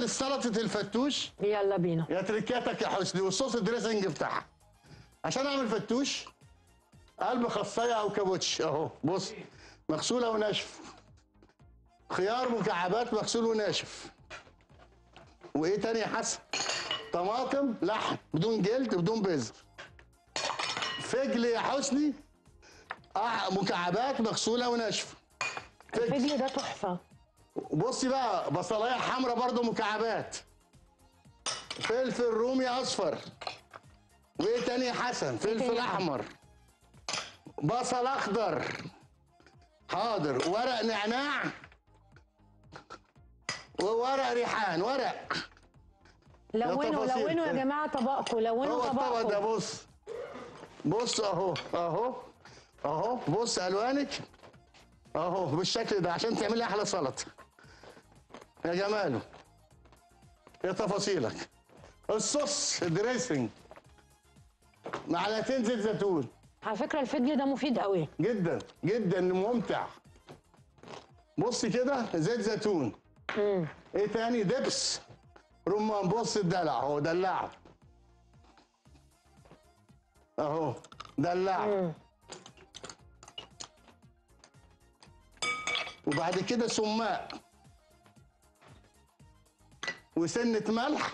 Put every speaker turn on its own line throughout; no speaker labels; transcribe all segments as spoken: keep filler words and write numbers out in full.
نعمل سلطه الفتوش.
يلا بينا.
يا تركاتك يا حسني والصوص الدريسنج بتاعها. عشان اعمل فتوش قلب خاصيه او كابوتش اهو بص مغسوله وناشف. خيار مكعبات مغسول وناشف. وايه تاني يا حسن؟ طماطم لحم بدون جلد بدون بذر. فجل يا حسني آه مكعبات مغسوله وناشفه.
الفجل ده تحفه.
بصي بقى بصلايه حمراء برضو مكعبات. فلفل رومي اصفر. وايه تاني يا حسن؟ فلفل احمر. بصل اخضر. حاضر. ورق نعناع وورق ريحان. ورق
لونوا لونوا يا جماعه طبقكم. لونوا
هو
طبقكم.
الطبق ده بص بص اهو اهو اهو بص الوانك اهو بالشكل ده عشان تعملي احلى سلطه يا جماله. ايه تفاصيلك؟ الصوص الدريسنج معلقتين زيت زيتون.
على فكره الفجل ده مفيد قوي
جدا جدا ممتع. بص كده زيت زيتون.
امم
ايه تاني؟ دبس رمان. بص الدلع اهو دلعه اهو دلعه. وبعد كده سماق وسنة ملح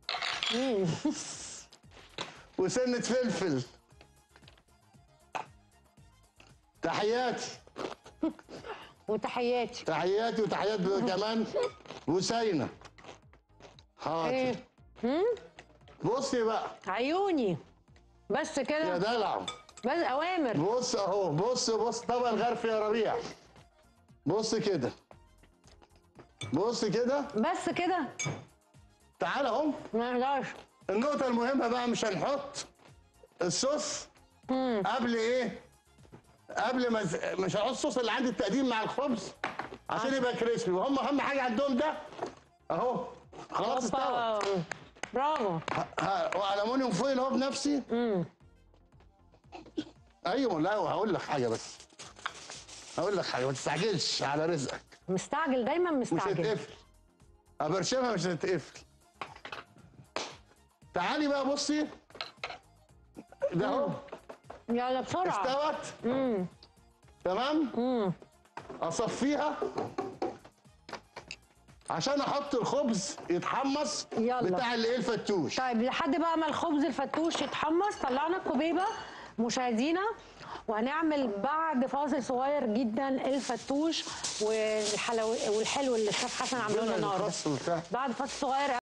وسنة فلفل. تحياتي
وتحياتي
تحياتي وتحيات كمان بوسينة. حاضر.
ايه
بصي بقى
عيوني بس
يا
كده.
دلع.
بس اوامر.
بص اهو بص بص طبق الغرف يا ربيع. بص كده بص كده.
بس كده.
تعال اهو.
ما اقدرش.
النقطة المهمة بقى مش هنحط الصوص قبل ايه؟ قبل ما ز- مش هحط الصوص اللي عند التقديم مع الخبز عشان يبقى كريسبي. وهم اهم حاجة عندهم ده اهو خلاص استوى.
اوبا. برافو.
ه- والومنيوم فويل اهو بنفسي. ايوه لا هقول لك حاجة بس. هقول لك حاجة ما تستعجلش على رزقك.
مستعجل دايما
مش
مستعجل.
هتقفل. ابرشمها مش هتقفل. تعالي بقى بصي ده اهو
يلا بسرعه.
استوت. تمام. اصفيها عشان احط الخبز يتحمص.
يلا.
بتاع الايه الفتوش.
طيب لحد بقى ما الخبز الفتوش يتحمص طلعنا الكوبيبه مشاهدينا، وهنعمل بعد فاصل صغير جدا الفتوش والحلو والحلو اللي الشيف حسن عامله لنا النهارده. بعد فاصل صغير